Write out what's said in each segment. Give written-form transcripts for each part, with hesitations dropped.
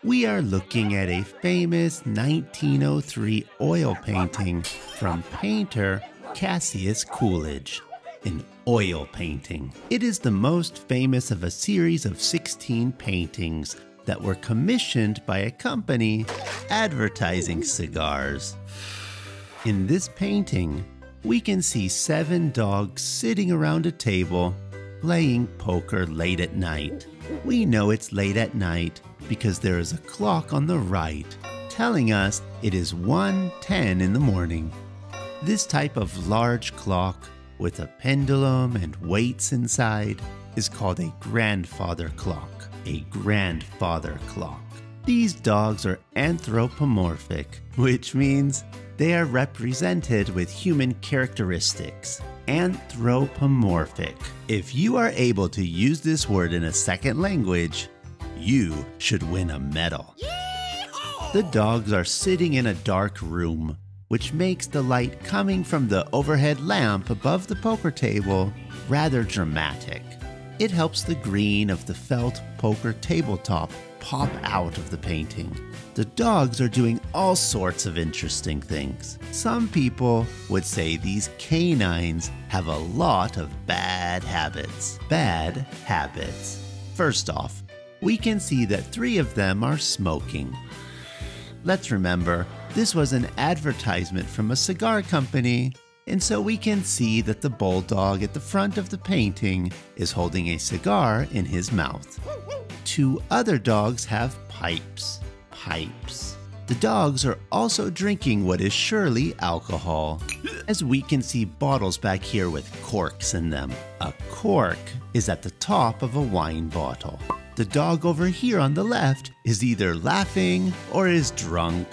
We are looking at a famous 1903 oil painting from painter Cassius Coolidge. An oil painting. It is the most famous of a series of 16 paintings that were commissioned by a company advertising cigars. In this painting, we can see 7 dogs sitting around a table playing poker late at night. We know it's late at night because there is a clock on the right telling us it is 1:10 in the morning. This type of large clock with a pendulum and weights inside is called a grandfather clock. A grandfather clock. These dogs are anthropomorphic, which means they are represented with human characteristics. Anthropomorphic. If you are able to use this word in a second language, you should win a medal. Yeehaw! The dogs are sitting in a dark room, which makes the light coming from the overhead lamp above the poker table rather dramatic. It helps the green of the felt poker tabletop pop out of the painting. The dogs are doing all sorts of interesting things. Some people would say these canines have a lot of bad habits. Bad habits. First off, we can see that 3 of them are smoking. Let's remember, this was an advertisement from a cigar company, and so we can see that the bulldog at the front of the painting is holding a cigar in his mouth. 2 other dogs have pipes. Pipes. The dogs are also drinking what is surely alcohol, as we can see bottles back here with corks in them. A cork is at the top of a wine bottle. The dog over here on the left is either laughing or is drunk.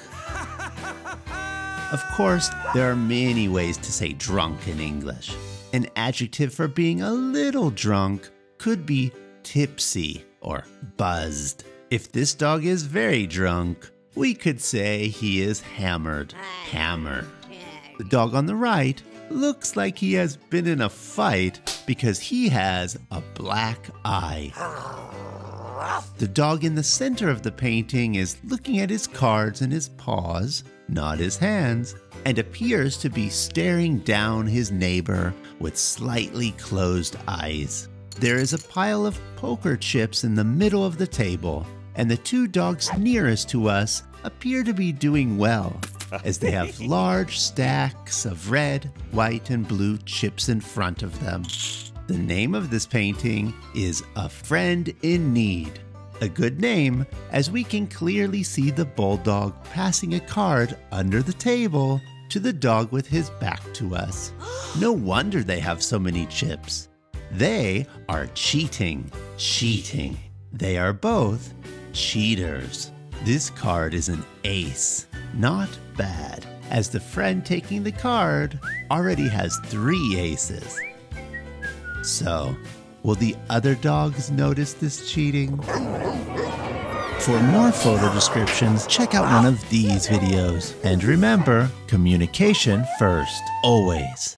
Of course, there are many ways to say drunk in English. An adjective for being a little drunk could be tipsy or buzzed. If this dog is very drunk, we could say he is hammered. Hammered. The dog on the right looks like he has been in a fight because he has a black eye. The dog in the center of the painting is looking at his cards in his paws, not his hands, and appears to be staring down his neighbor with slightly closed eyes. There is a pile of poker chips in the middle of the table, and the 2 dogs nearest to us appear to be doing well, as they have large stacks of red, white, and blue chips in front of them. The name of this painting is A Friend in Need. A good name, as we can clearly see the bulldog passing a card under the table to the dog with his back to us. No wonder they have so many chips. They are cheating. Cheating. They are both cheaters. This card is an ace. Not bad, as the friend taking the card already has 3 aces. So, will the other dogs notice this cheating? For more photo descriptions, check out one of these videos. And remember, communication first, always.